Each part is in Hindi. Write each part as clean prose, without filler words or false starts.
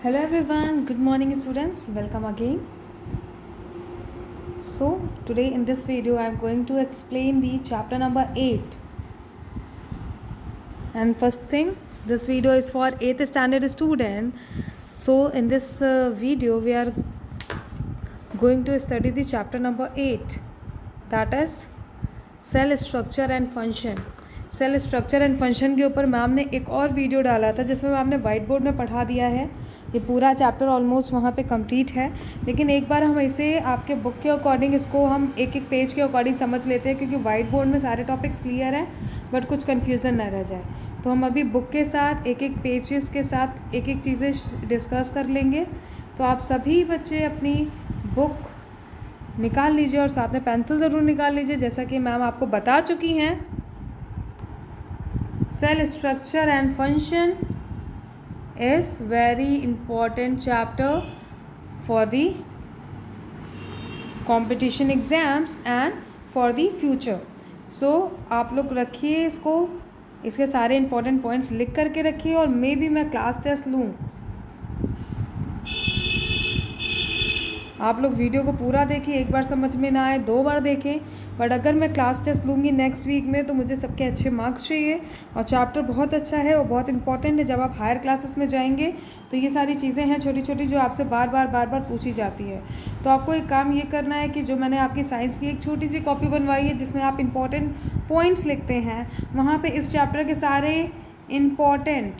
Hello everyone, good morning students, welcome again. So today in this video I am going to explain the chapter number 8. And first thing, this video is for 8th standard student. So in this video we are going to study the chapter number 8, that is cell structure and function. Cell structure and function के ऊपर मैम ने एक और वीडियो डाला था जिसमें मैम ने वाइट बोर्ड में पढ़ा दिया है। ये पूरा चैप्टर ऑलमोस्ट वहाँ पे कंप्लीट है, लेकिन एक बार हम इसे आपके बुक के अकॉर्डिंग इसको हम एक एक पेज के अकॉर्डिंग समझ लेते हैं, क्योंकि वाइट बोर्ड में सारे टॉपिक्स क्लियर हैं बट कुछ कन्फ्यूज़न ना रह जाए। तो हम अभी बुक के साथ एक एक पेजेस के साथ एक एक चीज़ें डिस्कस कर लेंगे। तो आप सभी बच्चे अपनी बुक निकाल लीजिए और साथ में पेंसिल ज़रूर निकाल लीजिए, जैसा कि मैम आपको बता चुकी हैं। Cell structure and function is very important chapter for the competition exams and for the future. So आप लोग रखिए इसको, इसके सारे important points लिख करके रखिए और मे भी मैं क्लास टेस्ट लूँ। आप लोग वीडियो को पूरा देखिए, एक बार समझ में ना आए 2 बार देखें, बट अगर मैं क्लास टेस्ट लूँगी नेक्स्ट वीक में तो मुझे सबके अच्छे मार्क्स चाहिए। और चैप्टर बहुत अच्छा है और बहुत इंपॉर्टेंट है। जब आप हायर क्लासेस में जाएंगे तो ये सारी चीज़ें हैं छोटी छोटी जो आपसे बार बार पूछी जाती है। तो आपको एक काम ये करना है कि जो मैंने आपकी साइंस की एक छोटी सी कॉपी बनवाई है जिसमें आप इम्पॉर्टेंट पॉइंट्स लिखते हैं, वहाँ पर इस चैप्टर के सारे इम्पॉर्टेंट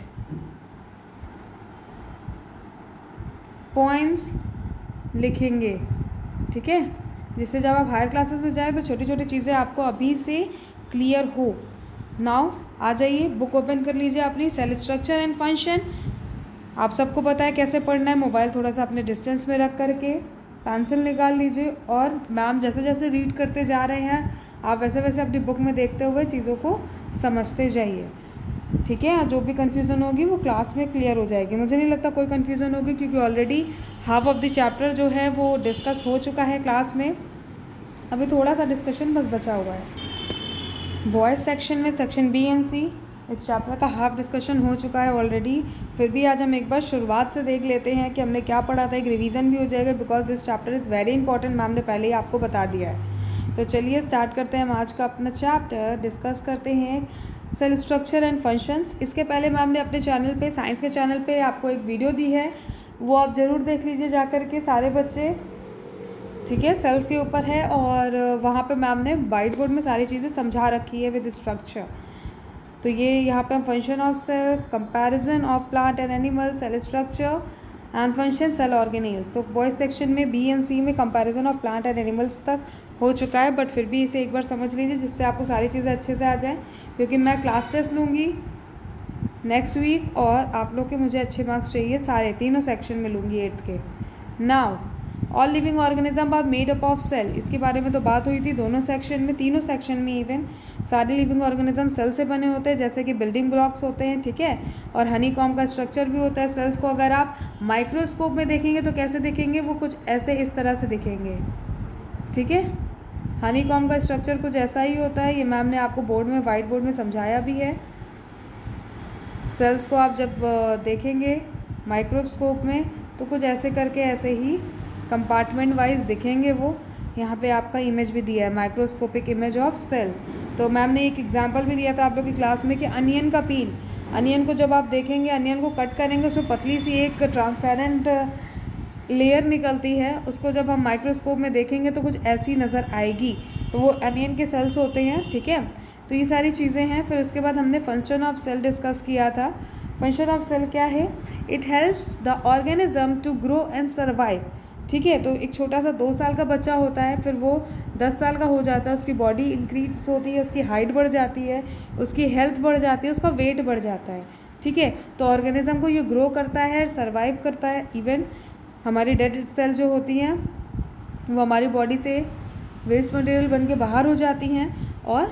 पॉइंट्स लिखेंगे, ठीक है, जिससे जब आप हायर क्लासेस में जाएँ तो छोटी छोटी चीज़ें आपको अभी से क्लियर हो। नाउ आ जाइए, बुक ओपन कर लीजिए अपनी, सेल स्ट्रक्चर एंड फंक्शन। आप सबको पता है कैसे पढ़ना है। मोबाइल थोड़ा सा अपने डिस्टेंस में रख करके पेंसिल निकाल लीजिए और मैम जैसे जैसे रीड करते जा रहे हैं आप वैसे वैसे अपनी बुक में देखते हुए चीज़ों को समझते जाइए, ठीक है। जो भी कन्फ्यूज़न होगी वो क्लास में क्लियर हो जाएगी। मुझे नहीं लगता कोई कन्फ्यूज़न होगी, क्योंकि already half of the chapter जो है वो डिस्कस हो चुका है क्लास में। अभी थोड़ा सा डिस्कशन बस बचा हुआ है। बॉयज़ सेक्शन में सेक्शन बी एंड सी इस चैप्टर का हाफ डिस्कशन हो चुका है ऑलरेडी। फिर भी आज हम एक बार शुरुआत से देख लेते हैं कि हमने क्या पढ़ा था। एक रिवीजन भी हो जाएगा, because this chapter is very important. Ma'am ने पहले ही आपको बता दिया है। तो चलिए स्टार्ट करते हैं हम आज का अपना चैप्टर। डिस्कस करते हैं सेल स्ट्रक्चर एंड फंक्शंस। इसके पहले मैम ने अपने चैनल पे, साइंस के चैनल पे आपको एक वीडियो दी है, वो आप ज़रूर देख लीजिए जा कर के सारे बच्चे, ठीक है। सेल्स के ऊपर है और वहाँ पे मैम ने वाइट बोर्ड में सारी चीज़ें समझा रखी है विद स्ट्रक्चर। तो ये यहाँ पे हम function of cell, comparison of plant and animal, cell structure and function, cell organelles. तो बॉयज़ सेक्शन में बी एंड सी में comparison of plant and animals तक हो चुका है, बट फिर भी इसे एक बार समझ लीजिए जिससे आपको सारी चीज़ें अच्छे से आ जाएँ, क्योंकि मैं क्लास टेस्ट लूँगी नेक्स्ट वीक और आप लोग के मुझे अच्छे मार्क्स चाहिए। सारे तीनों सेक्शन में लूँगी 8th के। Now all living organism are made up of cell. इसके बारे में तो बात हुई थी दोनों सेक्शन में, तीनों सेक्शन में। इवन सारे लिविंग ऑर्गेनिज्म सेल से बने होते हैं, जैसे कि बिल्डिंग ब्लॉक्स होते हैं, ठीक है। और हनी कॉम्ब का स्ट्रक्चर भी होता है। सेल्स को अगर आप माइक्रोस्कोप में देखेंगे तो कैसे दिखेंगे, वो कुछ ऐसे इस तरह से दिखेंगे, ठीक है। हनी कॉम्ब का स्ट्रक्चर कुछ ऐसा ही होता है। ये मैम ने आपको बोर्ड में, वाइट बोर्ड में समझाया भी है। सेल्स को आप जब देखेंगे माइक्रोस्कोप में तो कुछ ऐसे करके ऐसे ही कंपार्टमेंट वाइज दिखेंगे वो। यहाँ पे आपका इमेज भी दिया है, माइक्रोस्कोपिक इमेज ऑफ सेल। तो मैम ने एक एग्जांपल भी दिया था आप लोग की क्लास में कि अनियन का पील, अनियन को जब आप देखेंगे, अनियन को कट करेंगे, उसमें पतली सी एक ट्रांसपेरेंट लेयर निकलती है। उसको जब हम माइक्रोस्कोप में देखेंगे तो कुछ ऐसी नज़र आएगी, तो वो अनियन के सेल्स होते हैं, ठीक है। तो ये सारी चीज़ें हैं। फिर उसके बाद हमने फंक्शन ऑफ सेल डिस्कस किया था। फंक्शन ऑफ सेल क्या है? It helps the organism to grow and survive, ठीक है। तो एक छोटा सा 2 साल का बच्चा होता है, फिर वो 10 साल का हो जाता है, उसकी बॉडी इंक्रीज होती है, उसकी हाइट बढ़ जाती है, उसकी हेल्थ बढ़ जाती है, उसका वेट बढ़ जाता है, ठीक है। तो ऑर्गेनिज्म को ये ग्रो करता है, सर्वाइव करता है। इवन हमारी डेड सेल जो होती हैं वो हमारी बॉडी से वेस्ट मटेरियल बन के बाहर हो जाती हैं और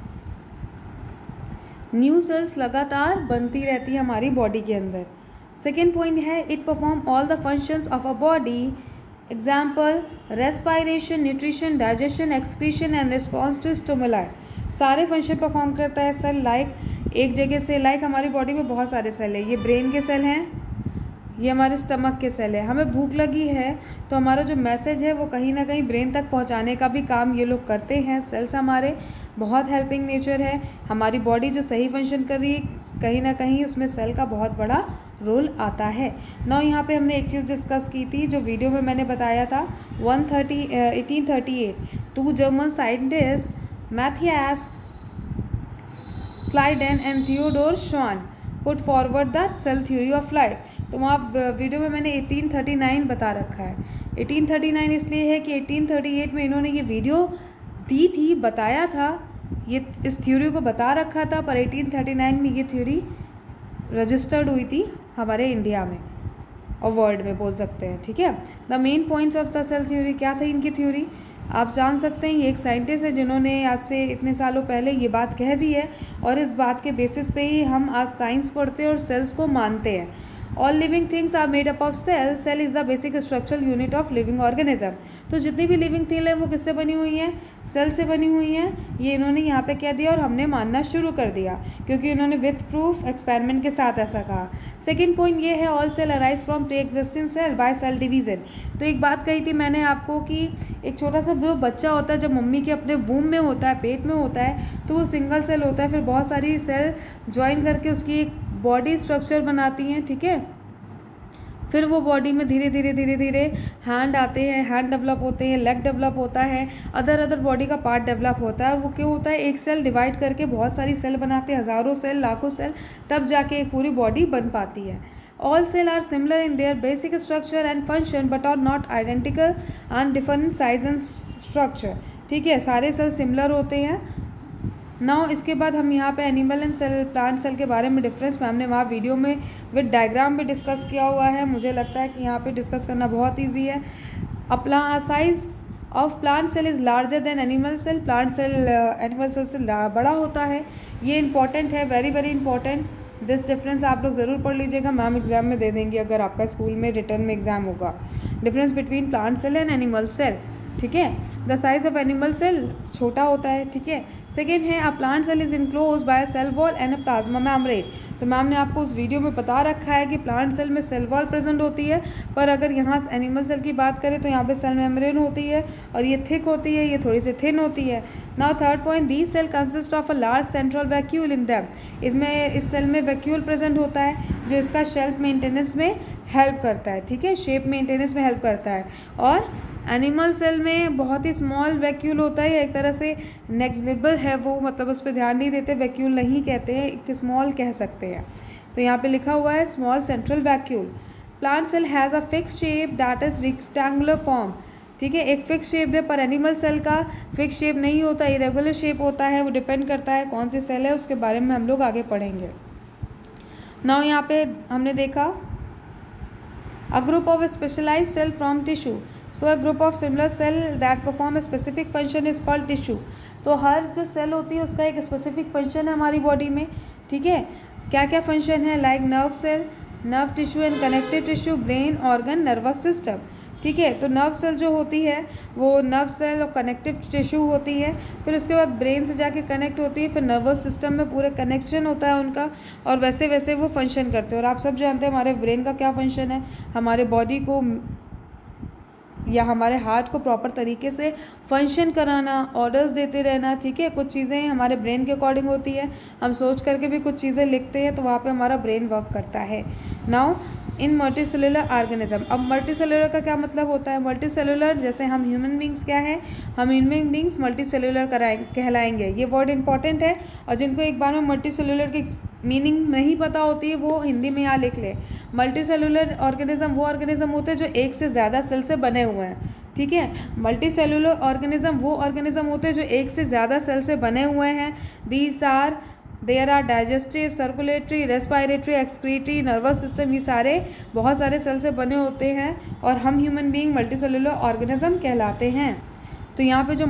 न्यू सेल्स लगातार बनती रहती है हमारी बॉडी के अंदर। सेकेंड पॉइंट है, it perform all the functions of a body. Example, respiration, nutrition, digestion, excretion and response to stimuli. सारे फंक्शन परफॉर्म करता है सेल। लाइक एक जगह से, लाइक हमारी बॉडी में बहुत सारे सेल है। ये ब्रेन के सेल हैं, ये हमारे स्टमक के सेल है। हमें भूख लगी है तो हमारा जो मैसेज है वो कहीं ना कहीं ब्रेन तक पहुंचाने का भी काम ये लोग करते हैं। सेल्स हमारे बहुत हेल्पिंग नेचर है। हमारी बॉडी जो सही फंक्शन कर रही है कहीं ना कहीं उसमें सेल का बहुत बड़ा रोल आता है। नाउ यहाँ पे हमने एक चीज़ डिस्कस की थी जो वीडियो में मैंने बताया था 1838 2 German scientist Matthias Schleiden and Theodor Schwann put forward the cell theory of life. तो वहाँ वीडियो में मैंने 1839 बता रखा है। 1839 इसलिए है कि 1838 में इन्होंने ये वीडियो दी थी, बताया था, ये इस थ्योरी को बता रखा था, पर 1839 में ये थ्योरी रजिस्टर्ड हुई थी हमारे इंडिया में और वर्ल्ड में बोल सकते हैं। ठीक है, the main points of the cell theory क्या थी इनकी थ्योरी आप जान सकते हैं। ये एक साइंटिस्ट है जिन्होंने आज से इतने सालों पहले ये बात कह दी है और इस बात के बेसिस पे ही हम आज साइंस पढ़ते हैं और सेल्स को मानते हैं। All living things are made up of cell. Cell is the basic structural unit of living organism. तो जितनी भी लिविंग थिंग है वो किससे बनी हुई हैं? सेल से बनी हुई हैं। ये इन्होंने यहाँ पे कह दिया और हमने मानना शुरू कर दिया क्योंकि इन्होंने विथ प्रूफ एक्सपेरिमेंट के साथ ऐसा कहा। सेकेंड पॉइंट ये है all cell arise from pre existing cell by cell division. तो एक बात कही थी मैंने आपको कि एक छोटा सा जो बच्चा होता है जब मम्मी के अपने वूम में होता है, पेट में होता है, तो वो सिंगल सेल होता है, फिर बहुत सारी सेल ज्वाइन करके उसकी एक बॉडी स्ट्रक्चर बनाती हैं। ठीक है, फिर वो बॉडी में धीरे धीरे हैंड आते हैं, हैंड डेवलप होते हैं, लेग डेवलप होता है, अदर बॉडी का पार्ट डेवलप होता है। वो क्यों होता है? एक सेल डिवाइड करके बहुत सारी सेल बनाते हैं, हज़ारों सेल, लाखों सेल, तब जाके एक पूरी बॉडी बन पाती है। All cell are similar in their basic structure and function but are not identical and different size and structure. ठीक है, सारे सेल सिमिलर होते हैं। नाउ इसके बाद हम यहाँ पे animal and cell, plant cell के बारे में डिफरेंस में हमने वहाँ वीडियो में विद डायग्राम भी डिस्कस किया हुआ है। मुझे लगता है कि यहाँ पे डिस्कस करना बहुत इजी है। Size of plant cell is larger than animal cell. Plant cell animal cell से बड़ा होता है। ये इंपॉर्टेंट है, very very important. This difference आप लोग ज़रूर पढ़ लीजिएगा, मैम एग्जाम में दे देंगी अगर आपका स्कूल में रिटर्न में एग्जाम होगा। Difference between plant cell and animal cell. ठीक है, the size of animal cell छोटा होता है। ठीक है, सेकेंड है a plant cell is enclose by cell wall and a plasma membrane. तो मैम ने आपको उस वीडियो में बता रखा है कि प्लांट सेल में सेल वॉल प्रेजेंट होती है, पर अगर यहाँ एनिमल सेल की बात करें तो यहाँ पे सेल मेम्ब्रेन होती है और ये थिक होती है, ये थोड़ी सी थिन होती है। Now third point, these cell consist of a large central vacuole in them. इसमें इस सेल में वैक्यूल प्रेजेंट होता है जो इसका शेल्फ मेंटेनेंस में हेल्प करता है। ठीक है, शेप मेंटेनेंस में हेल्प करता है। और एनिमल सेल में बहुत ही स्मॉल वैक्यूल होता है, एक तरह से नेग्लिजिबल है वो, मतलब उस पर ध्यान नहीं देते, वैक्यूल नहीं कहते हैं, एक स्मॉल कह सकते हैं। तो यहाँ पे लिखा हुआ है small central vacuole. Plant cell has a fix shape that is rectangular form. ठीक है, एक फिक्स शेप है, पर एनिमल सेल का फिक्स शेप नहीं होता, इरेगुलर शेप होता है। वो डिपेंड करता है कौन सी सेल है, उसके बारे में हम लोग आगे पढ़ेंगे। नाउ यहाँ पे हमने देखा a group of specialised cell from tissue. So a group of similar cell that perform a specific function is called tissue. तो हर जो सेल होती है उसका एक स्पेसिफिक फंक्शन है हमारी बॉडी में। ठीक है, क्या क्या फंक्शन है? Like nerve cell, nerve tissue and connective tissue, brain, organ, nervous system. ठीक है, तो नर्व सेल जो होती है वो नर्व सेल और कनेक्टिव टिश्यू होती है, फिर उसके बाद ब्रेन से जाके कनेक्ट होती है, फिर नर्वस सिस्टम में पूरे कनेक्शन होता है उनका, और वैसे वैसे वो फंक्शन करते हैं। और आप सब जानते हैं हमारे ब्रेन का क्या फंक्शन है, हमारे बॉडी को या हमारे हार्ट को प्रॉपर तरीके से फंक्शन कराना, ऑर्डर्स देते रहना। ठीक है, कुछ चीज़ें हमारे ब्रेन के अकॉर्डिंग होती है, हम सोच करके भी कुछ चीज़ें लिखते हैं तो वहाँ पे हमारा ब्रेन वर्क करता है। Now in multicellular organism. अब मल्टीसेलुलर का क्या मतलब होता है? मल्टीसेलुलर जैसे हम ह्यूमन बींग्स क्या है, हम ह्यूमन बींग्स मल्टीसेलुलर कहलाएंगे। ये वर्ड इंपॉर्टेंट है और जिनको एक बार में मल्टीसेलुलर की मीनिंग नहीं पता होती है वो हिंदी में यहाँ लिख ले। मल्टीसेलुलर ऑर्गेनिज्म वो ऑर्गेनिज्म होते हैं जो एक से ज़्यादा सेल से बने हुए हैं। ठीक है, मल्टीसेलुलर ऑर्गेनिज्म वो ऑर्गेनिज्म होते हैं जो एक से ज़्यादा सेल से बने हुए हैं। There are digestive, circulatory, respiratory, excretory, nervous system, ये सारे बहुत सारे सेल से बने होते हैं और हम ह्यूमन बीइंग मल्टीसेलुलर ऑर्गेनिज्म कहलाते हैं। तो यहाँ पे जो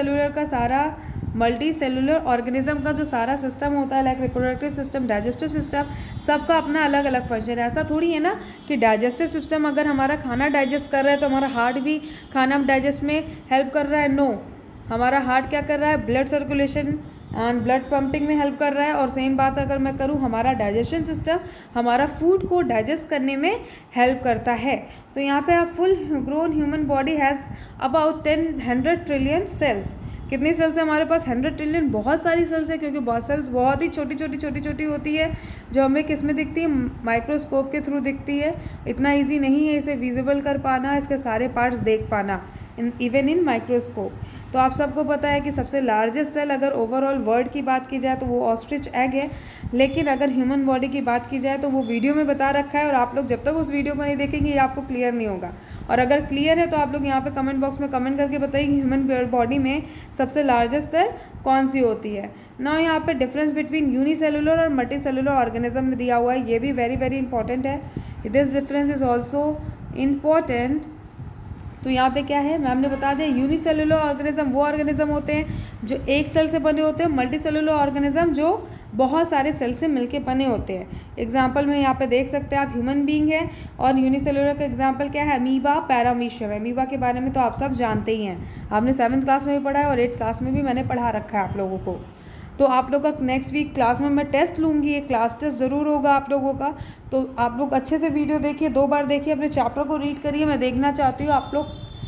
मल्टीसेलुलर ऑर्गेनिज्म का जो सारा सिस्टम होता है, like reproductive system, digestive system, सबका अपना अलग अलग फंक्शन है। ऐसा थोड़ी है ना कि डाइजेस्टिव सिस्टम अगर हमारा खाना डाइजेस्ट कर रहा है तो हमारा हार्ट भी खाना डाइजेस्ट में हेल्प कर रहा है। नो, हमारा हार्ट क्या कर रहा है? Blood circulation and blood pumping में हेल्प कर रहा है। और सेम बात अगर मैं करूँ, हमारा डाइजेशन सिस्टम हमारा फूड को डाइजेस्ट करने में हेल्प करता है। तो यहाँ पे आप full grown human body has about 100 trillion cells. कितनी सेल्स है हमारे पास? 100 ट्रिलियन। बहुत सारी सेल्स है, क्योंकि बहुत सेल्स बहुत ही छोटी छोटी होती है, जो हमें किस में दिखती है? माइक्रोस्कोप के थ्रू दिखती है। इतना इजी नहीं है इसे विजिबल कर पाना, इसके सारे पार्ट्स देख पाना इवन इन माइक्रोस्कोप। तो आप सबको पता है कि सबसे लार्जेस्ट सेल अगर ओवरऑल वर्ल्ड की बात की जाए तो वो ऑस्ट्रिच एग है। लेकिन अगर ह्यूमन बॉडी की बात की जाए तो वो वीडियो में बता रखा है, और आप लोग जब तक उस वीडियो को नहीं देखेंगे ये आपको क्लियर नहीं होगा। और अगर क्लियर है तो आप लोग यहाँ पे कमेंट बॉक्स में कमेंट करके बताइए कि ह्यूमन बॉडी में सबसे लार्जेस्ट सेल कौन सी होती है। ना यहाँ पे डिफरेंस बिटवीन यूनिसेलुलर और मल्टीसेलुलर ऑर्गेनिज्म में दिया हुआ है, ये भी वेरी इंपॉर्टेंट है। This difference is also important. तो यहाँ पे क्या है, मैम ने बता दिया, यूनिसेलुलर ऑर्गेनिज्म वो ऑर्गेनिज्म होते हैं जो एक सेल से बने होते हैं, मल्टीसेलुलर ऑर्गेनिज्म जो बहुत सारे सेल से मिलके बने होते हैं। एग्जांपल में यहाँ पे देख सकते हैं आप, ह्यूमन बीइंग है, और यूनिसेलुलर का एग्जांपल क्या है? Amoeba, paramecium. अमीबा के बारे में तो आप सब जानते ही हैं, आपने 7th क्लास में भी पढ़ा है और 8th क्लास में भी मैंने पढ़ा रखा है आप लोगों को। तो आप लोग का नेक्स्ट वीक क्लास में मैं टेस्ट लूँगी, एक क्लास टेस्ट ज़रूर होगा आप लोगों का। तो आप लोग अच्छे से वीडियो देखिए, 2 बार देखिए, अपने चैप्टर को रीड करिए। मैं देखना चाहती हूँ आप लोग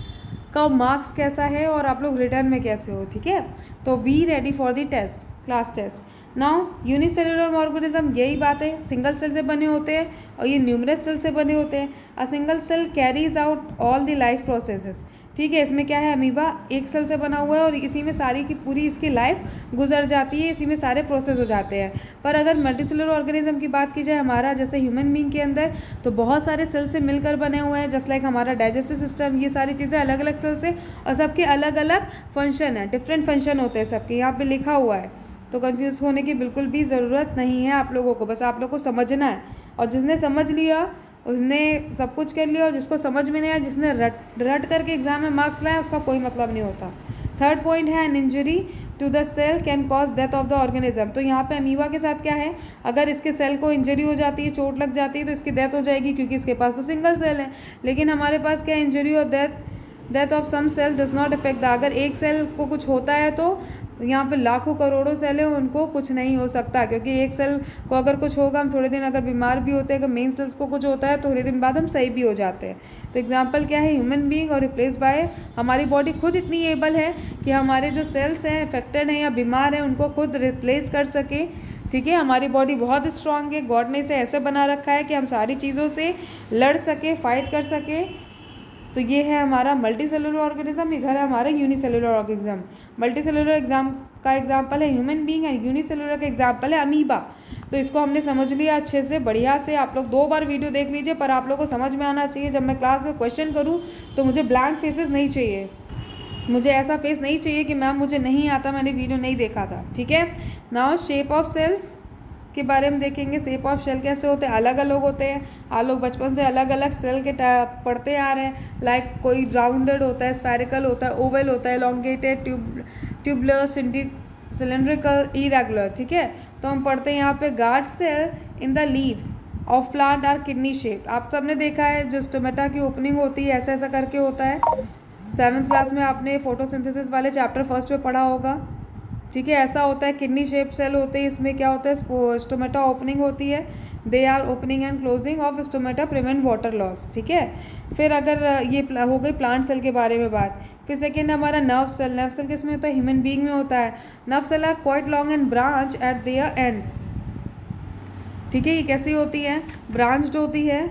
का मार्क्स कैसा है और आप लोग रिटर्न में कैसे हो, ठीक है। तो we ready for the test, class test. Now unicellular organism यही बात है, सिंगल सेल से बने होते हैं और ये न्यूमरस सेल से बने होते हैं। A single cell carries out all the life processes, ठीक है। इसमें क्या है, अमीबा एक सेल से बना हुआ है और इसी में सारी की पूरी इसकी लाइफ गुजर जाती है, इसी में सारे प्रोसेस हो जाते हैं। पर अगर मल्टीसेलुलर ऑर्गेनिज्म की बात की जाए, हमारा जैसे ह्यूमन बीइंग के अंदर तो बहुत सारे सेल से मिलकर बने हुए हैं, जस्ट लाइक हमारा डाइजेस्टिव सिस्टम, ये सारी चीज़ें अलग अलग सेल से, और सबके अलग अलग फंक्शन है, डिफरेंट फंक्शन होते हैं सबके, यहाँ पे लिखा हुआ है। तो कंफ्यूज होने की बिल्कुल भी ज़रूरत नहीं है आप लोगों को, बस आप लोग को समझना है। और जिसने समझ लिया उसने सब कुछ कर लिया, और जिसको समझ में नहीं आया, जिसने रट करके एग्जाम में मार्क्स लाया, उसका कोई मतलब नहीं होता। थर्ड पॉइंट है, an injury to the cell can cause death of the organism. तो यहाँ पे अमीबा के साथ क्या है, अगर इसके सेल को इंजरी हो जाती है, चोट लग जाती है, तो इसकी डेथ हो जाएगी, क्योंकि इसके पास तो सिंगल सेल है। लेकिन हमारे पास क्या, इंजरी और death of some cell does not affect the, अगर एक सेल को कुछ होता है तो यहाँ पे लाखों करोड़ों सेल है, उनको कुछ नहीं हो सकता, क्योंकि एक सेल को अगर कुछ होगा, हम थोड़े दिन अगर बीमार भी होते हैं, अगर मेन सेल्स को कुछ होता है तो थोड़े दिन बाद हम सही भी हो जाते हैं। तो एग्जांपल क्या है, ह्यूमन बीइंग और रिप्लेस बाय, हमारी बॉडी खुद इतनी एबल है कि हमारे जो सेल्स हैं अफेक्टेड हैं या बीमार हैं उनको खुद रिप्लेस कर सके, ठीक है। हमारी बॉडी बहुत स्ट्रांग है, गॉड ने इसे ऐसे बना रखा है कि हम सारी चीज़ों से लड़ सके, फाइट कर सके। तो ये है हमारा मल्टी सेलुलर ऑर्गेनिज्म, इधर है हमारा unicellular organism. Multicellular example है ह्यूमन बीइंग, एंड यूनिसेलुलर का एग्जाम्पल है अमीबा। तो इसको हमने समझ लिया अच्छे से, बढ़िया से। आप लोग 2 बार वीडियो देख लीजिए, पर आप लोग को समझ में आना चाहिए। जब मैं क्लास में क्वेश्चन करूँ तो मुझे ब्लैंक फेसेस नहीं चाहिए, मुझे ऐसा फेस नहीं चाहिए कि मैम मुझे नहीं आता, मैंने वीडियो नहीं देखा था, ठीक है। नाउ शेप ऑफ सेल्स के बारे में देखेंगे। शेप ऑफ सेल कैसे होते हैं, अलग अलग होते हैं। आप लोग बचपन से अलग अलग सेल के पढ़ते आ रहे हैं, लाइक कोई राउंडेड होता है, स्फेरिकल होता है, ओवल होता है, एलोंगेटेड, ट्यूबुलर, सिलेंड्रिकल, इरेगुलर, ठीक है। तो हम पढ़ते हैं यहाँ पे, guard cell in the leaves of plant are kidney shape. आप सबने देखा है जो स्टोमेटा की ओपनिंग होती है, ऐसा ऐसा करके होता है। 7th क्लास में आपने फोटोसिंथेसिस वाले चैप्टर 1 में पढ़ा होगा, ठीक है। ऐसा होता है, किडनी शेप सेल होते हैं। इसमें क्या होता है, स्टोमेटा ओपनिंग होती है, they are opening and closing of stomata prevent water loss, ठीक है। फिर अगर ये हो गई प्लांट सेल के बारे में बात। फिर सेकेंड हमारा नर्व सेल। नर्व सेल किस में होता है, ह्यूमन बीइंग में होता है। Nerve cell are quite long and branch at their ends, ठीक है। ये कैसी होती है, ब्रांच्ड होती है।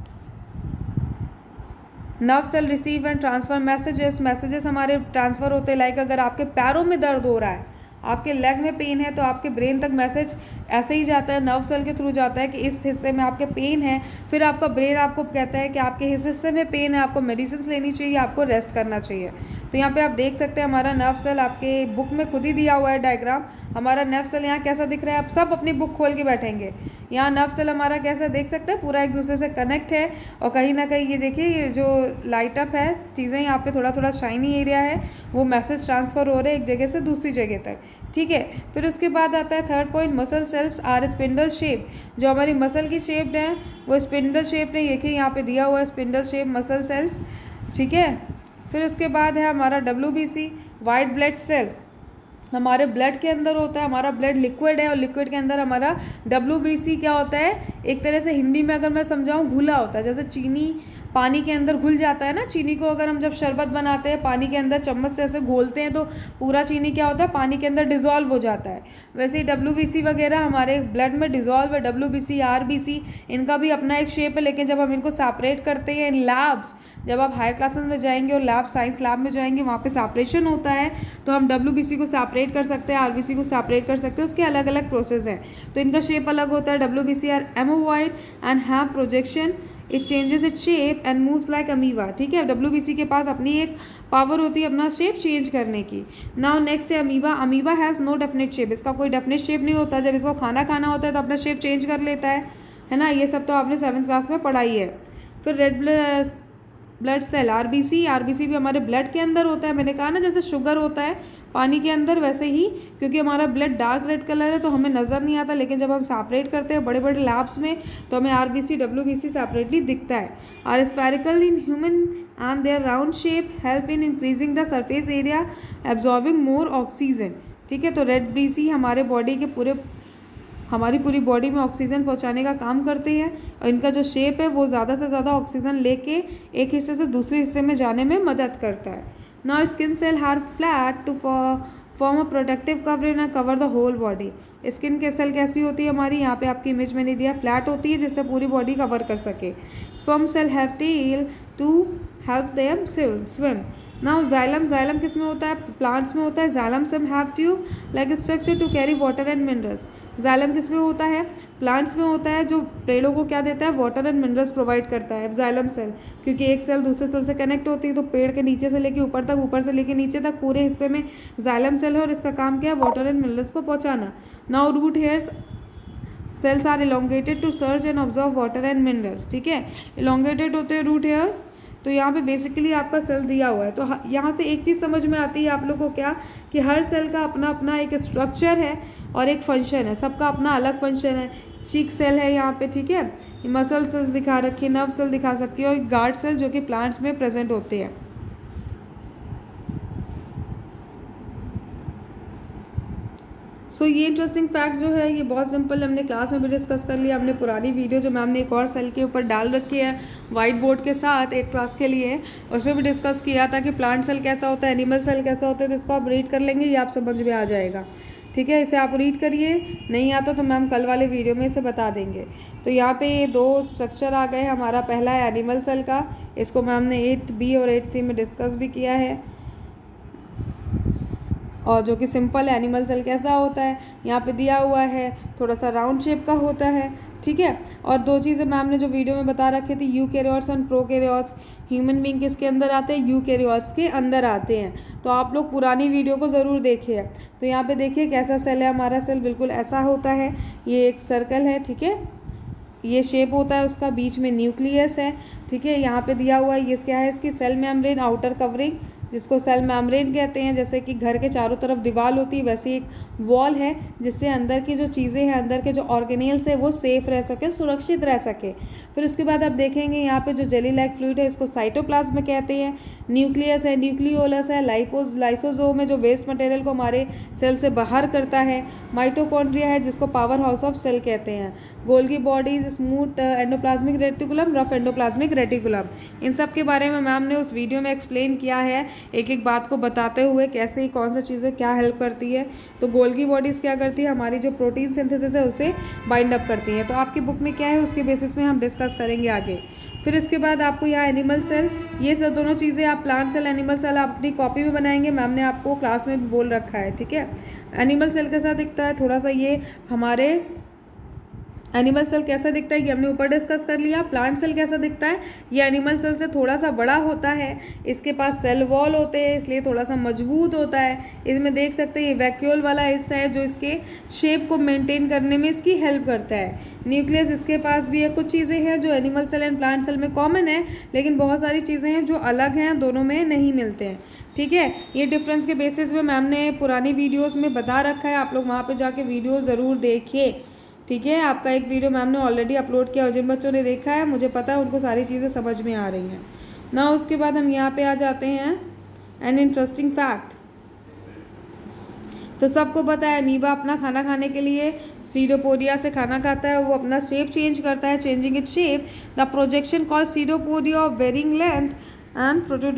Nerve cell receive and transfer messages हमारे ट्रांसफ़र होते हैं। लाइक अगर आपके पैरों में दर्द हो रहा है, आपके लेग में पेन है, तो आपके ब्रेन तक मैसेज ऐसे ही जाता है, नर्व सेल के थ्रू जाता है कि इस हिस्से में आपके पेन है। फिर आपका ब्रेन आपको कहता है कि आपके इस हिस्से में पेन है, आपको मेडिसिन लेनी चाहिए, आपको रेस्ट करना चाहिए। तो यहाँ पे आप देख सकते हैं हमारा नर्व सेल, आपके बुक में खुद ही दिया हुआ है डायग्राम। हमारा नर्व सेल यहाँ कैसा दिख रहा है, आप सब अपनी बुक खोल के बैठेंगे। यहाँ नर्व सेल हमारा कैसा देख सकते हैं, पूरा एक दूसरे से कनेक्ट है। और कहीं ना कहीं ये देखिए, ये जो लाइट अप है चीज़ें, यहाँ पे थोड़ा थोड़ा शाइनी एरिया है, वो मैसेज ट्रांसफ़र हो रहे हैं एक जगह से दूसरी जगह तक, ठीक है। फिर उसके बाद आता है third point, muscle cells are spindle shape. जो हमारी मसल की शेप्ड है वो स्पिंडल शेप में, देखिए यहाँ पे दिया हुआ है स्पिंडल शेप मसल सेल्स, ठीक है। फिर उसके बाद है हमारा WBC, वाइट ब्लड सेल। हमारे ब्लड के अंदर होता है, हमारा ब्लड लिक्विड है और लिक्विड के अंदर हमारा WBC क्या होता है, एक तरह से हिंदी में अगर मैं समझाऊँ घुला होता है। जैसे चीनी पानी के अंदर घुल जाता है ना, चीनी को अगर हम जब शरबत बनाते हैं पानी के अंदर चम्मच से ऐसे घोलते हैं तो पूरा चीनी क्या होता है, पानी के अंदर डिज़ोल्व हो जाता है। वैसे ही WBC वगैरह हमारे ब्लड में डिज़ोल्व है। WBC RBC इनका भी अपना एक शेप है, लेकिन जब हम इनको सेपरेट करते हैं इन लैब्स, जब आप हायर क्लासेस में जाएंगे और लैब साइंस लैब में जाएंगे वहाँ पे सेपरेशन होता है, तो हम WBC को सेपरेट कर सकते हैं, RBC को सेपरेट कर सकते हैं। उसके अलग अलग प्रोसेस हैं, तो इनका शेप अलग होता है। WBC are amoeboid and have projection, it changes it shape and moves like amoeba. ठीक है, WBC के पास अपनी एक पावर होती है अपना शेप चेंज करने की। नाउ नेक्स्ट है amoeba. Amoeba has no definite shape, इसका कोई डेफिनेट शेप नहीं होता। जब इसको खाना खाना होता है तो अपना शेप चेंज कर लेता है ना। ये सब तो आपने 7th क्लास में पढ़ाई है। फिर रेड ब्लड सेल RBC भी हमारे ब्लड के अंदर होता है। मैंने कहा ना जैसे शुगर होता है पानी के अंदर, वैसे ही क्योंकि हमारा ब्लड डार्क रेड कलर है तो हमें नज़र नहीं आता, लेकिन जब हम सेपरेट करते हैं बड़े बड़े लैब्स में तो हमें RBC WBC सेपरेटली दिखता है। Are spherical in human and their round shape help in increasing the surface area absorbing more oxygen. ठीक है, तो रेड BC हमारे बॉडी के हमारी पूरी बॉडी में ऑक्सीजन पहुंचाने का काम करते हैं और इनका जो शेप है वो ज़्यादा से ज़्यादा ऑक्सीजन लेके एक हिस्से से दूसरे हिस्से में जाने में मदद करता है। Now skin cell are flat to form a protective covering and cover the whole body. Skin के सेल कैसी होती है हमारी, यहाँ पे आपकी इमेज में नहीं दिया, फ्लैट होती है जिससे पूरी बॉडी कवर कर सके। Sperm cell have tail to help them swim. Now xylem किस में होता है, प्लांट्स में होता है। Xylem same have tube like structure to carry water and minerals. Xylem किस में होता है, प्लांट्स में होता है, जो पेड़ों को क्या देता है, वाटर एंड मिनरल्स प्रोवाइड करता है जाइलम सेल, क्योंकि एक सेल दूसरे सेल से कनेक्ट होती है। तो पेड़ के नीचे से लेके ऊपर तक, ऊपर से लेके नीचे तक पूरे हिस्से में जाइलम सेल है और इसका काम क्या है, वाटर एंड मिनरल्स को पहुँचाना। Now root hairs cells are elongated to search and observe water and minerals. ठीक है, इलोंगेटेड होते हैं रूट हेयर्स। तो यहाँ पे बेसिकली आपका सेल दिया हुआ है, तो यहाँ से एक चीज़ समझ में आती है आप लोग को क्या, कि हर सेल का अपना अपना एक स्ट्रक्चर है और एक फंक्शन है, सबका अपना अलग फंक्शन है। चीक सेल है यहाँ पे, ठीक है, मसल सेल्स दिखा रखी है, नर्व सेल दिखा सकती है, और गार्ड सेल जो कि प्लांट्स में प्रेजेंट होते हैं। सो ये इंटरेस्टिंग फैक्ट जो है ये बहुत सिंपल हमने क्लास में भी डिस्कस कर लिया। हमने पुरानी वीडियो जो मैम ने एक और सेल के ऊपर डाल रखी है वाइट बोर्ड के साथ 8th क्लास के लिए, उसमें भी डिस्कस किया था कि प्लांट सेल कैसा होता है, एनिमल सेल कैसा होता है। तो इसको आप रीड कर लेंगे, ये आप समझ में आ जाएगा। ठीक है, इसे आप रीड करिए, नहीं आता तो मैम कल वाले वीडियो में इसे बता देंगे। तो यहाँ पे ये 2 स्ट्रक्चर आ गए। हमारा पहला है एनिमल सेल का, इसको मैम ने 8th B और 8th C में डिस्कस भी किया है, और जो कि सिंपल एनिमल सेल कैसा होता है यहाँ पे दिया हुआ है, थोड़ा सा राउंड शेप का होता है। ठीक है, और 2 चीज़ें मैम ने जो वीडियो में बता रखी थी, eukaryotes and prokaryotes. Human being किसके अंदर आते हैं, यूकैरियोट्स के अंदर आते हैं। तो आप लोग पुरानी वीडियो को ज़रूर देखिए। तो यहाँ पे देखिए कैसा सेल है हमारा, सेल बिल्कुल ऐसा होता है, ये एक सर्कल है। ठीक है, ये शेप होता है उसका, बीच में न्यूक्लियस है। ठीक है, यहाँ पे दिया हुआ है ये क्या है, इसकी सेल मेम्ब्रेन आउटर कवरिंग, जिसको सेल मेम्ब्रेन कहते हैं। जैसे कि घर के चारों तरफ दीवार होती है, वैसे एक वॉल है जिससे अंदर की जो चीज़ें हैं, अंदर के जो ऑर्गेनेल्स है वो सेफ रह सके, सुरक्षित रह सके। फिर उसके बाद आप देखेंगे यहाँ पे जो जेली लाइक फ्लूइड है इसको साइटोप्लाज्म कहते हैं। न्यूक्लियस है, न्यूक्लियोलस है, लाइसोसोम है जो वेस्ट मटेरियल को हमारे सेल से बाहर करता है। माइटोकॉन्ड्रिया है जिसको पावर हाउस ऑफ सेल कहते हैं। Golgi bodies, smooth endoplasmic reticulum, rough endoplasmic reticulum, इन सब के बारे में मैम ने उस वीडियो में एक्सप्लेन किया है, एक एक बात को बताते हुए कैसे ही कौन सा चीज़ें क्या हेल्प करती है। तो गोल्गी बॉडीज़ क्या करती है, हमारी जो प्रोटीन सिंथेसिस है उसे बाइंड अप करती हैं। तो आपकी बुक में क्या है उसके बेसिस में हम डिस्कस करेंगे आगे। फिर इसके बाद आपको यहाँ एनिमल सेल, ये सब दोनों चीज़ें आप प्लांट सेल एनिमल सेल आप अपनी कॉपी में बनाएंगे, मैम ने आपको क्लास में भी बोल रखा है। ठीक है, एनिमल सेल कैसा दिखता है, थोड़ा सा ये हमारे एनिमल सेल कैसा दिखता है ये हमने ऊपर डिस्कस कर लिया। प्लांट सेल कैसा दिखता है, ये एनिमल सेल से थोड़ा सा बड़ा होता है, इसके पास सेल वॉल होते हैं इसलिए थोड़ा सा मजबूत होता है। इसमें देख सकते हैं ये वैक्यूल वाला हिस्सा है जो इसके शेप को मेंटेन करने में इसकी हेल्प करता है। न्यूक्लियस इसके पास भी है। कुछ चीज़ें हैं जो animal cell and plant cell में कॉमन है, लेकिन बहुत सारी चीज़ें हैं जो अलग हैं, दोनों में नहीं मिलते हैं। ठीक है, ये डिफरेंस के बेसिस पे मैम ने पुरानी वीडियोज़ में बता रखा है, आप लोग वहाँ पर जाके वीडियो ज़रूर देखिए। ठीक है, आपका एक वीडियो मैम ने ऑलरेडी अपलोड किया और जिन बच्चों ने देखा है मुझे पता है उनको सारी चीज़ें समझ में आ रही हैं ना। उसके बाद हम यहाँ पे आ जाते हैं एन इंटरेस्टिंग फैक्ट। तो सबको पता है अमीबा अपना खाना खाने के लिए सीडोपोडिया से खाना खाता है, वो अपना शेप चेंज करता है, changing it shape. The projection called pseudopodia of varying length and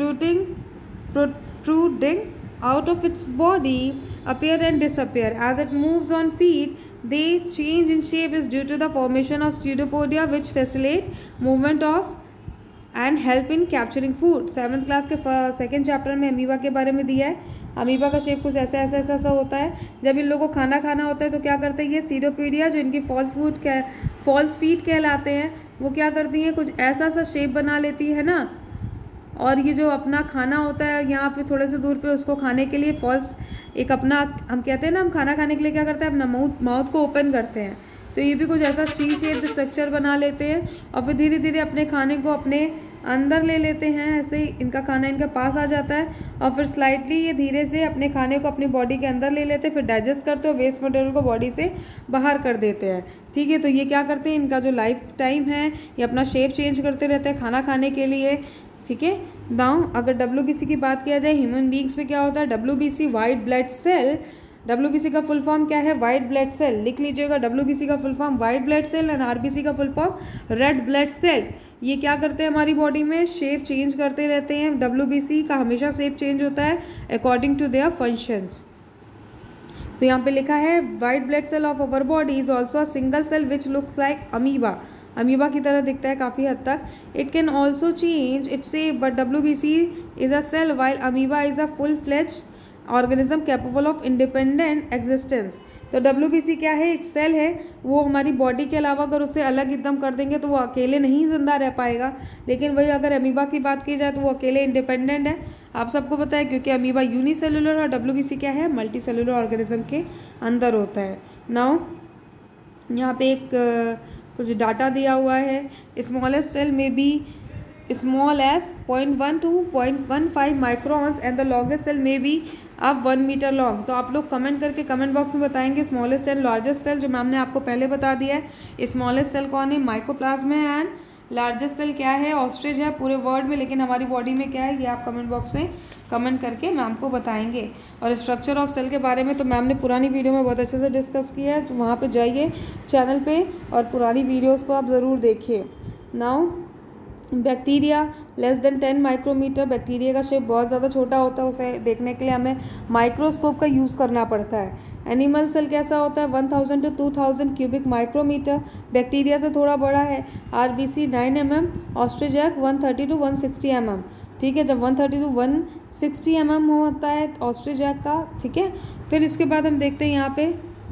protruding out of its body appear and disappear as it moves on feet. They change in shape is due to the formation of pseudopodia which facilitate movement of and help in capturing food. 7th class के सेकेंड चैप्टर में अमीबा के बारे में दिया है। अमीबा का शेप कुछ ऐसा ऐसा ऐसा ऐसा होता है। जब इन लोगों को खाना खाना होता है तो क्या करते हैं, ये सीडोपोडिया जो इनकी फॉल्स फीट कहलाते हैं, वो क्या करती हैं, कुछ ऐसा सा शेप बना लेती है ना, और ये जो अपना खाना होता है यहाँ पे थोड़े से दूर पे, उसको खाने के लिए फॉल्स एक अपना, हम कहते हैं ना, हम खाना खाने के लिए क्या करते हैं, अपना माउथ को ओपन करते हैं, तो ये भी कुछ ऐसा सी शेप स्ट्रक्चर बना लेते हैं और फिर धीरे धीरे अपने खाने को अपने अंदर ले लेते हैं। ऐसे ही इनका खाना इनके पास आ जाता है और फिर स्लाइटली ये धीरे से अपने खाने को अपनी बॉडी के अंदर ले लेते हैं, फिर डाइजेस्ट करते हो, वेस्ट मटेरियल को बॉडी से बाहर कर देते हैं। ठीक है, तो ये क्या करते हैं, इनका जो लाइफ टाइम है ये अपना शेप चेंज करते रहते हैं खाना खाने के लिए। ठीक है, नाउ अगर WBC की बात किया जाए ह्यूमन बींग्स में क्या होता है, WBC white blood cell. WBC का फुल फॉर्म क्या है, वाइट ब्लड सेल, लिख लीजिएगा। WBC का full form white blood cell and RBC का full form red blood cell. ये क्या करते हैं, हमारी बॉडी में शेप चेंज करते रहते हैं। WBC का हमेशा शेप चेंज होता है अकॉर्डिंग टू देयर फंक्शंस। तो यहाँ पे लिखा है white blood cell of our body is also a single cell which looks like amoeba. Amoeba की तरह दिखता है काफ़ी हद तक। It can also change its shape but WBC is a cell while amoeba is a full fledge organism capable of independent existence. तो WBC क्या है, एक सेल है, वो हमारी बॉडी के अलावा अगर उसे अलग एकदम कर देंगे तो वो अकेले नहीं जिंदा रह पाएगा। लेकिन वही अगर अमीबा की बात की जाए तो वो अकेले इंडिपेंडेंट है। आप सबको पता है क्योंकि अमीबा यूनिसेलुलर और WBC क्या है, मल्टी सेलुलर ऑर्गेनिज्म के अंदर होता है। नाउ यहाँ पे एक कुछ डाटा दिया हुआ है। स्मॉलेस्ट सेल में be small as 0.1 to 0.15 microns and the longest cell में बी अब 1 मीटर लॉन्ग। तो आप लोग कमेंट करके कमेंट बॉक्स में बताएंगे स्मॉलेस्ट एंड लार्जेस्ट सेल, जो मैम ने आपको पहले बता दिया है। स्मॉलेस्ट सेल कौन है, माइकोप्लाज्मा है, एंड लार्जेस्ट सेल क्या है, ऑस्ट्रिच है पूरे वर्ल्ड में, लेकिन हमारी बॉडी में क्या है, ये आप कमेंट बॉक्स में कमेंट करके मैम को बताएंगे। और स्ट्रक्चर ऑफ सेल के बारे में तो मैम ने पुरानी वीडियो में बहुत अच्छे से डिस्कस किया है, तो वहाँ पे जाइए चैनल पे और पुरानी वीडियोस को आप ज़रूर देखिए। Now bacteria less than 10 micrometre. Bacteria का शेप बहुत ज़्यादा छोटा होता है, उसे देखने के लिए हमें माइक्रोस्कोप का यूज़ करना पड़ता है। एनिमल सेल कैसा होता है, 1000 to 2000 क्यूबिक माइक्रोमीटर। बैक्टीरिया से थोड़ा बड़ा है। RBC 9 mm, ostrich egg 130 to 160 mm। ठीक है, जब 130 to 160 mm होता है ऑस्ट्रिच एग का। ठीक है, फिर इसके बाद हम देखते हैं यहाँ पे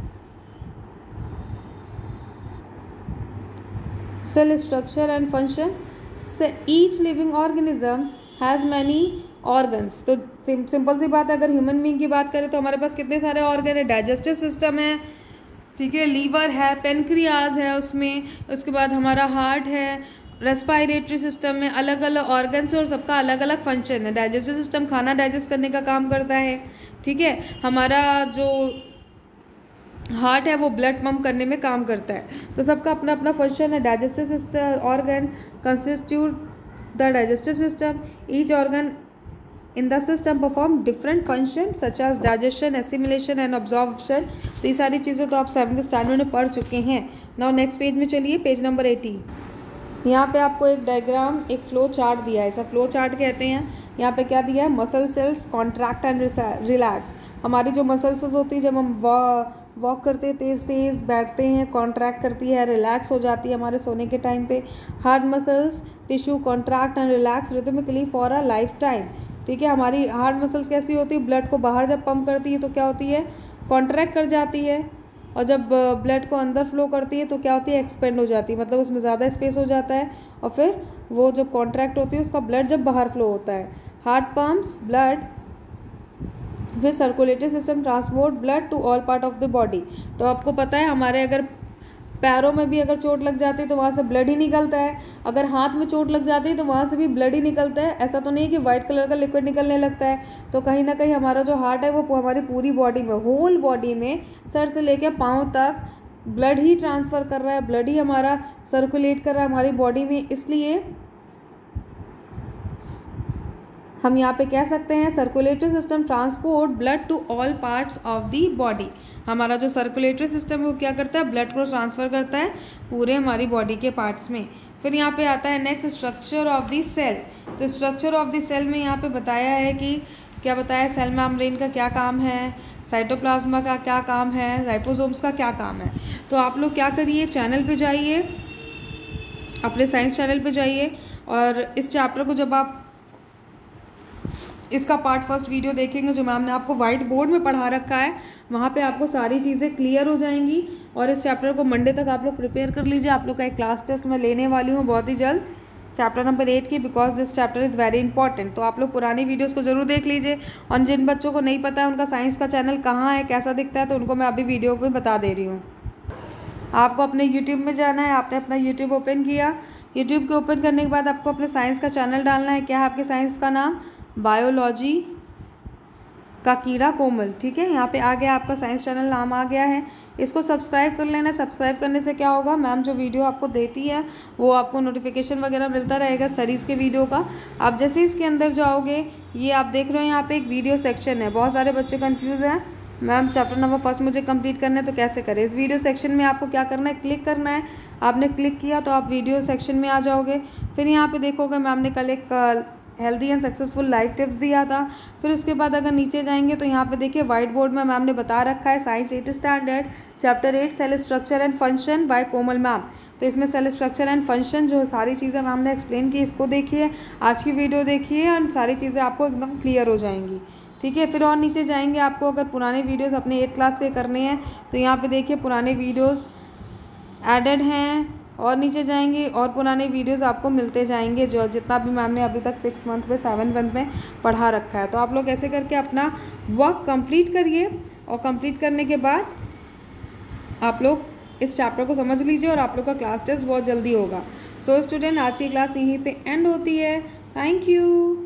cell structure and function. Each living organism has many organs. तो सिंपल सी बात है, अगर ह्यूमन बीइंग की बात करें तो हमारे पास कितने सारे ऑर्गन है, डाइजेस्टिव सिस्टम है, ठीक है, लीवर है, पेनक्रियाज है उसमें, उसके बाद हमारा हार्ट है, रेस्पायरेटरी सिस्टम में अलग अलग ऑर्गन्स है और सबका अलग अलग फंक्शन है। डाइजेस्टिव सिस्टम खाना डाइजेस्ट करने का काम करता है। ठीक है, हमारा जो हार्ट है वो ब्लड पंप करने में काम करता है। तो सबका अपना अपना फंक्शन है। Digestive system organ constitute the digestive system. Each organ in the system perform different function such as digestion, assimilation and absorption. तो ये सारी चीज़ें तो आप 7th स्टैंडर्ड में पढ़ चुके हैं। नाउ नेक्स्ट पेज में चलिए, पेज नंबर 80। यहाँ पे आपको एक डायग्राम, एक फ्लो चार्ट दिया है, ऐसा फ्लो चार्ट कहते हैं। यहाँ पे क्या दिया है, muscle cells contract and relax. हमारी जो मसल सेल्स होती है, जब हम वॉक करते हैं, तेज़ तेज़ बैठते हैं, कॉन्ट्रैक्ट करती है, रिलैक्स हो जाती है हमारे सोने के टाइम पे। Heart muscles tissue contract and relax rhythmically for a life time. ठीक है, हमारी हार्ट मसल्स कैसी होती है, ब्लड को बाहर जब पंप करती है तो क्या होती है, कॉन्ट्रैक्ट कर जाती है, और जब ब्लड को अंदर फ्लो करती है तो क्या होती है, एक्सपेंड हो जाती है, मतलब उसमें ज़्यादा स्पेस हो जाता है, और फिर वो जब कॉन्ट्रैक्ट होती है उसका ब्लड जब बाहर फ्लो होता है। हार्ट पम्प्स ब्लड फिर circulatory system transport blood to all part of the body. तो आपको पता है हमारे अगर पैरों में भी अगर चोट लग जाती है तो वहाँ से ब्लड ही निकलता है, अगर हाथ में चोट लग जाती है तो वहाँ से भी ब्लड ही निकलता है। ऐसा तो नहीं कि वाइट कलर का लिक्विड निकलने लगता है। तो कहीं ना कहीं हमारा जो हार्ट है वो हमारी पूरी बॉडी में, होल बॉडी में, सर से लेकर पाँव तक ब्लड ही ट्रांसफ़र कर रहा है, ब्लड ही हमारा सर्कुलेट कर रहा है हमारी बॉडी में। इसलिए हम यहाँ पे कह सकते हैं circulatory system transport blood to all parts of the body. हमारा जो सर्कुलेटरी सिस्टम है वो क्या करता है, ब्लड को ट्रांसफ़र करता है पूरे हमारी बॉडी के पार्ट्स में। फिर यहाँ पे आता है next structure of the cell. तो स्ट्रक्चर ऑफ द सेल में यहाँ पे बताया है कि क्या बताया है, सेल मेम्ब्रेन का क्या काम है, साइटोप्लाज्मा का क्या काम है, राइबोसोम्स का क्या काम है। तो आप लोग क्या करिए, चैनल पे जाइए, अपने साइंस चैनल पे जाइए, और इस चैप्टर को जब आप इसका पार्ट फर्स्ट वीडियो देखेंगे जो मैम ने आपको वाइट बोर्ड में पढ़ा रखा है, वहाँ पे आपको सारी चीज़ें क्लियर हो जाएंगी। और इस चैप्टर को मंडे तक आप लोग प्रिपेयर कर लीजिए। आप लोग का एक क्लास टेस्ट मैं लेने वाली हूँ बहुत ही जल्द, चैप्टर नंबर 8 की, because this chapter is very important. तो आप लोग पुरानी वीडियोस को ज़रूर देख लीजिए। और जिन बच्चों को नहीं पता है उनका साइंस का चैनल कहाँ है, कैसा दिखता है, तो उनको मैं अभी वीडियो में बता दे रही हूँ। आपको अपने यूट्यूब में जाना है, आपने अपना यूट्यूब ओपन किया, यूट्यूब के ओपन करने के बाद आपको अपने साइंस का चैनल डालना है। क्या है आपके साइंस का नाम, बायोलॉजी का कीड़ा कोमल, ठीक है। यहाँ पे आ गया आपका साइंस चैनल, नाम आ गया है। इसको सब्सक्राइब कर लेना। सब्सक्राइब करने से क्या होगा, मैम जो वीडियो आपको देती है वो आपको नोटिफिकेशन वगैरह मिलता रहेगा स्टडीज़ के वीडियो का। आप जैसे इसके अंदर जाओगे, ये आप देख रहे हो यहाँ पे एक वीडियो सेक्शन है। बहुत सारे बच्चे कंफ्यूज हैं, मैम चैप्टर नंबर फर्स्ट मुझे कंप्लीट करना है तो कैसे करें। इस वीडियो सेक्शन में आपको क्या करना है, क्लिक करना है। आपने क्लिक किया तो आप वीडियो सेक्शन में आ जाओगे। फिर यहाँ पे देखोगे मैम ने कल एक healthy and successful life tips दिया था। फिर उसके बाद अगर नीचे जाएंगे तो यहाँ पे देखिए वाइट बोर्ड में मैम ने बता रखा है science 8 standard chapter 8 cell structure and function by Komal ma'am. तो इसमें सेल स्ट्रक्चर एंड फंक्शन जो सारी चीज़ें मैम ने एक्सप्लेन की, इसको देखिए, आज की वीडियो देखिए और सारी चीज़ें आपको एकदम क्लियर हो जाएंगी, ठीक है। फिर और नीचे जाएंगे, आपको अगर पुराने वीडियोज़ अपने 8 क्लास के करने हैं तो यहाँ पर देखिए पुराने वीडियोज़ एडेड हैं। और नीचे जाएंगे और पुराने वीडियोस आपको मिलते जाएंगे, जो जितना भी मैम ने अभी तक 6 मंथ में 7 मंथ में पढ़ा रखा है। तो आप लोग ऐसे करके अपना वर्क कंप्लीट करिए, और कंप्लीट करने के बाद आप लोग इस चैप्टर को समझ लीजिए और आप लोग का क्लास टेस्ट बहुत जल्दी होगा। सो स्टूडेंट, आज की क्लास यहीं पे एंड होती है। Thank you.